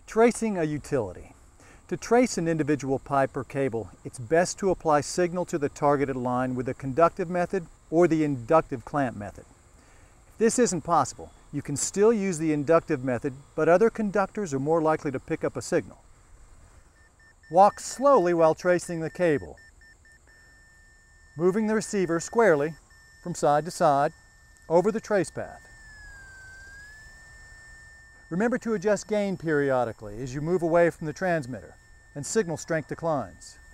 Tracing a utility. To trace an individual pipe or cable, it's best to apply signal to the targeted line with the conductive method or the inductive clamp method. If this isn't possible, you can still use the inductive method, but other conductors are more likely to pick up a signal. Walk slowly while tracing the cable, moving the receiver squarely from side to side over the trace path. Remember to adjust gain periodically as you move away from the transmitter and signal strength declines.